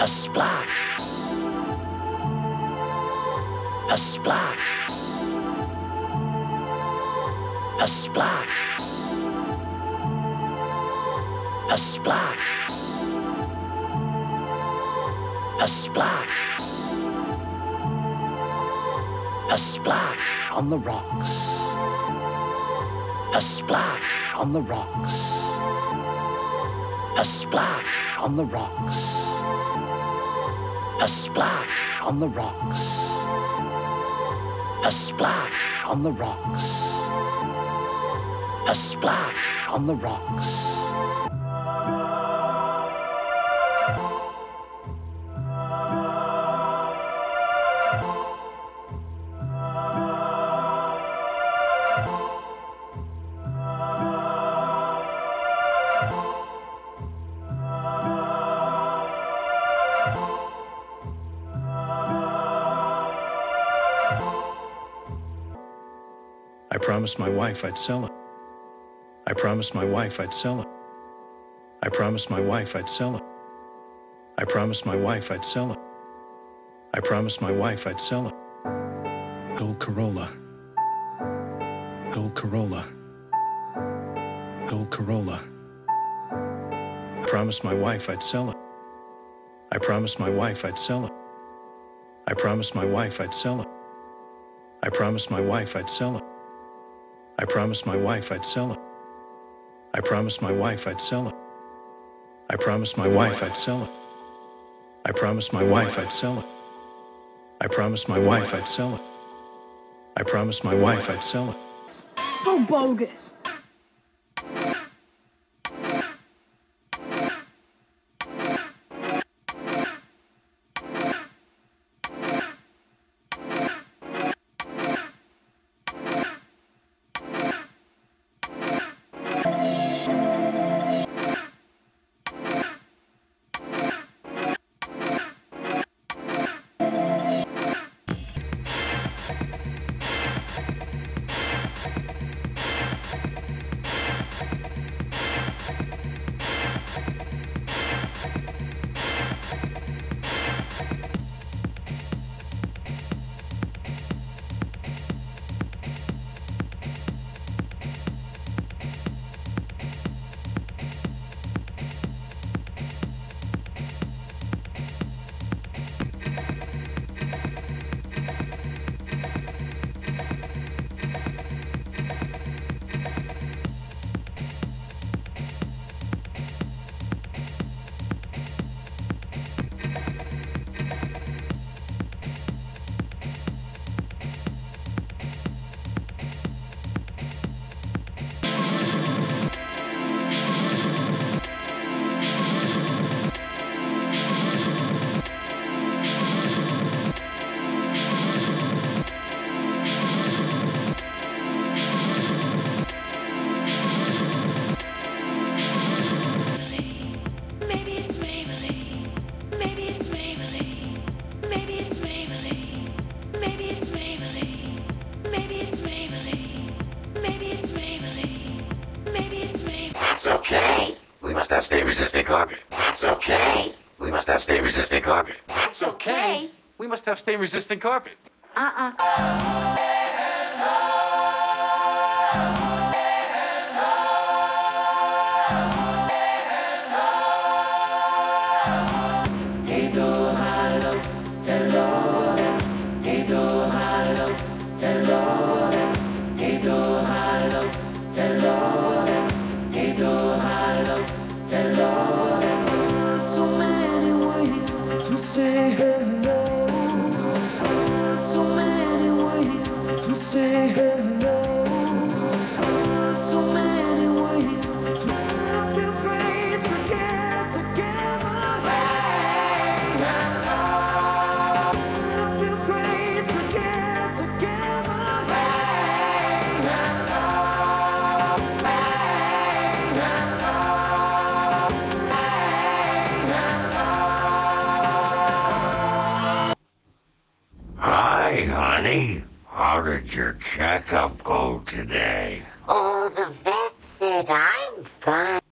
A splash. A splash. A splash. A splash. A splash. A splash on the rocks. A splash on the rocks. A splash on the rocks. A splash on the rocks. A splash on the rocks. A splash on the rocks. I promised my wife I'd sell it. I promised my wife I'd sell it. I promised my wife I'd sell it. I promised my wife I'd sell it. I promised my wife I'd sell it. Gold Corolla. Gold Corolla. Gold Corolla. I promised my wife I'd sell it. I promised my wife I'd sell it. I promised my wife I'd sell it. I promised my wife I'd sell it. I promised my wife I'd sell it. I promised my wife I'd sell it. I promised my wife I'd sell it. I promised my wife I'd sell it. I promised my wife I'd sell it. I promised my wife I'd sell it. So bogus. That's okay. We must have stain-resistant carpet. That's okay. We must have stain-resistant carpet. That's okay. We must have stain-resistant carpet. Hi, honey. How did your checkup go today? Oh, the vet said I'm fine.